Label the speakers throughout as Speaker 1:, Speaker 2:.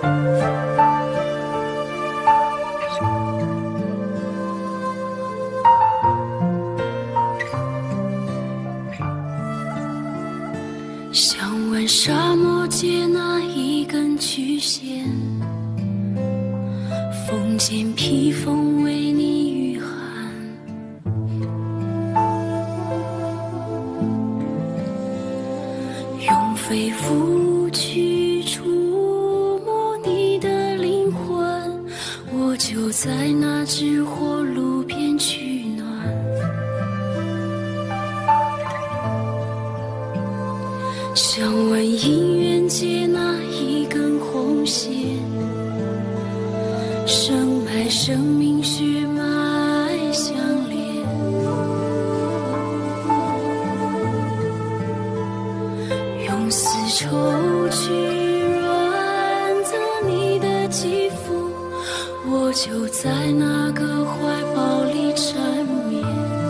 Speaker 1: 想问沙漠界那一根曲线，风间披风为你御寒，用肺腑去触摸你的灵魂，我就在那只火炉边取暖。想问姻缘界那一根红线，生脉生命血脉相连，用丝绸去润泽你的肌肤，我就在那个怀抱里缠绵。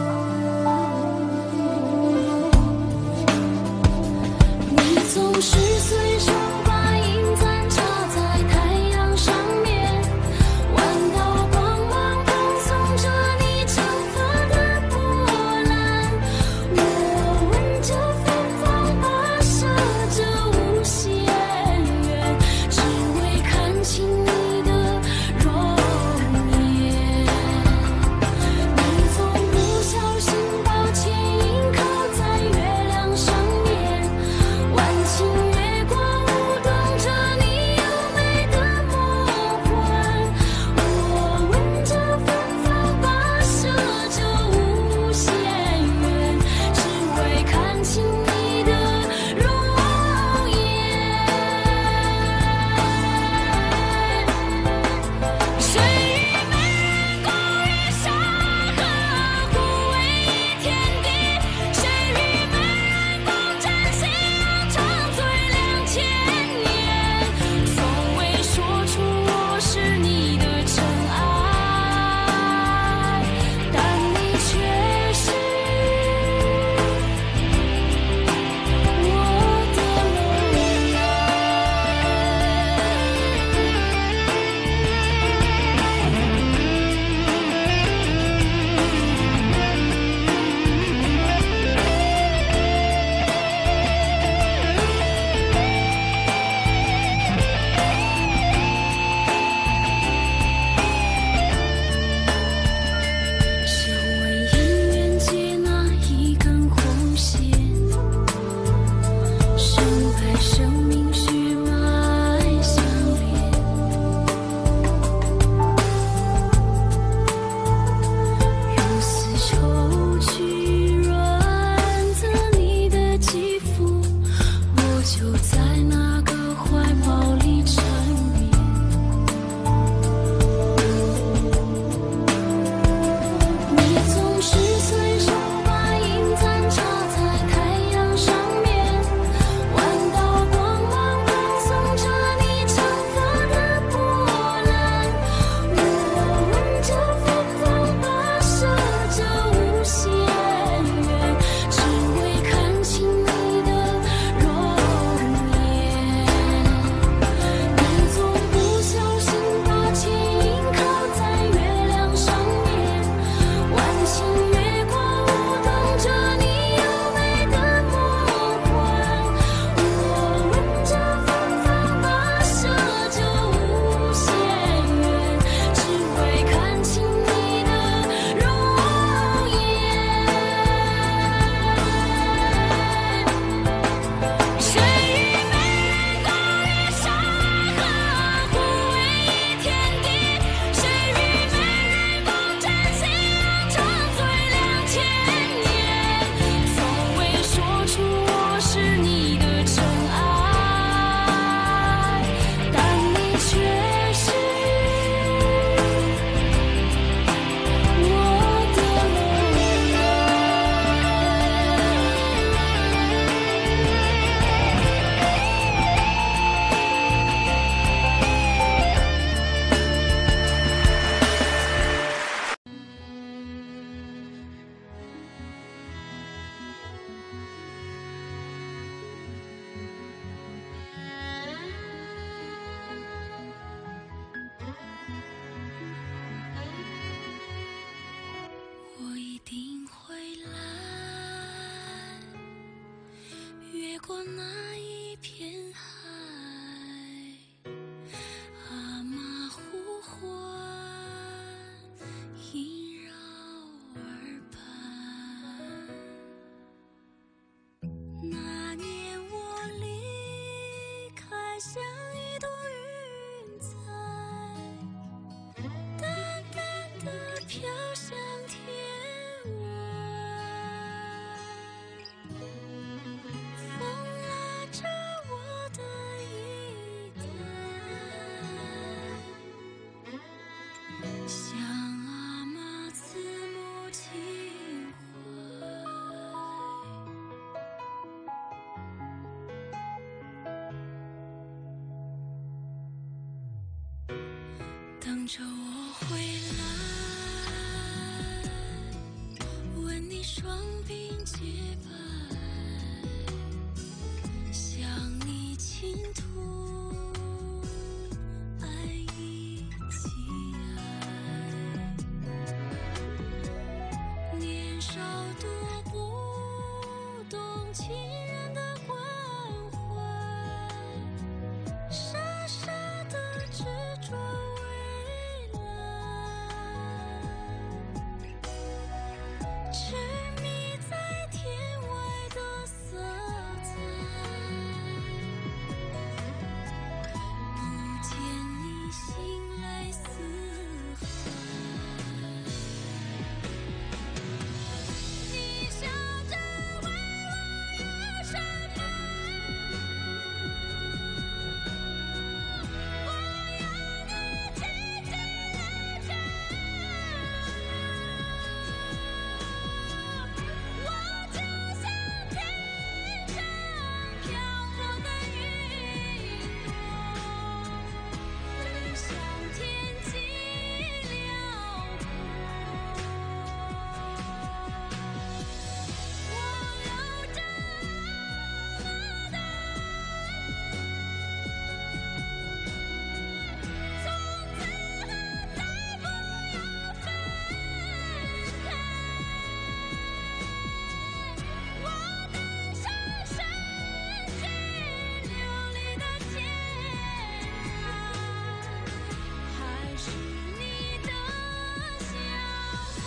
Speaker 1: 总是随手把银簪插在太阳上面，弯道光芒恭送着你长发的波澜。我闻着芬芳跋涉着无限远，只为看清你的容颜。你从不小心把牵引靠在月亮上面，万顷月光等着我回来，问你双鬓洁白，向你倾吐爱意凄哀。年少多不懂情人的关怀，傻傻的执着未来，痴迷在天外的色彩，不见你醒来四海。你笑着问我要什么，我要你紧紧搂着，我就像天上飘落的云朵，飞向天际辽阔。我留着我的爱，从此后再不要分开。我登上圣洁流离的天涯，还是你的小孩。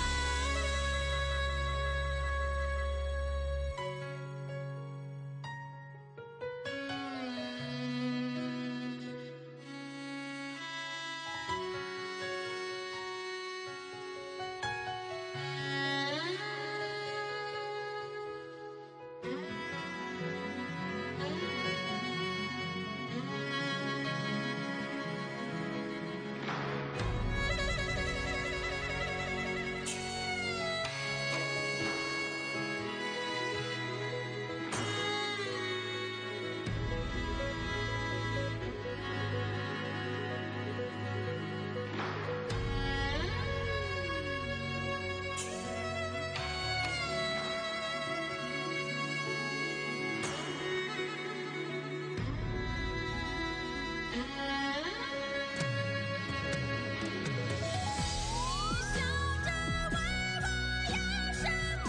Speaker 1: 你笑着问我要什么，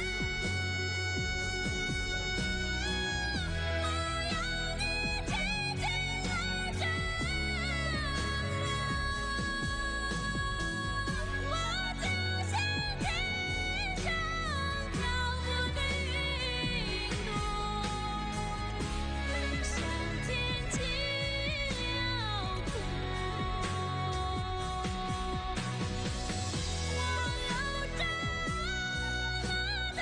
Speaker 1: 我要你紧紧搂着，我就像天上飘过的云朵，飞向天际辽阔。我留着我的爱，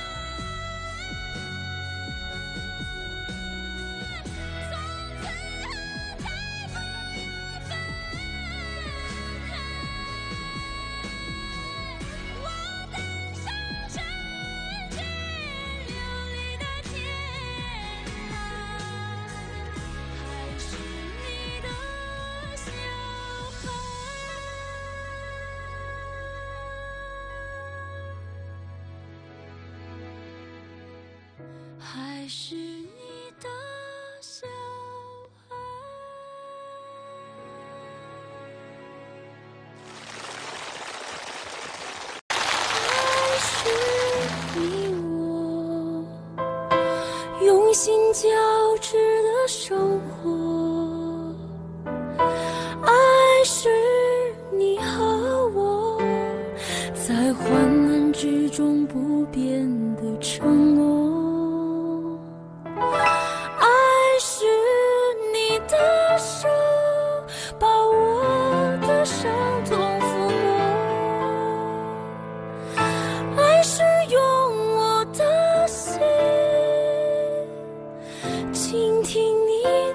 Speaker 1: 从此后再不要分开。我登上圣洁流离的天涯，还是你的小孩。还是你的小孩。还是你我用心交织的生活，爱是你和我在患难之中不变的承诺，爱是你的手把我的伤痛抚摸，爱是用我的心倾听你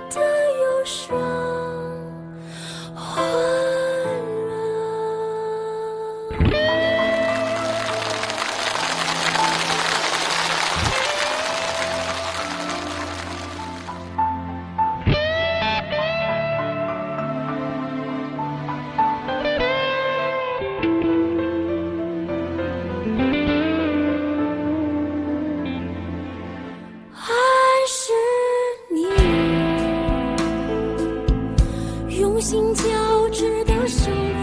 Speaker 1: 心交织的生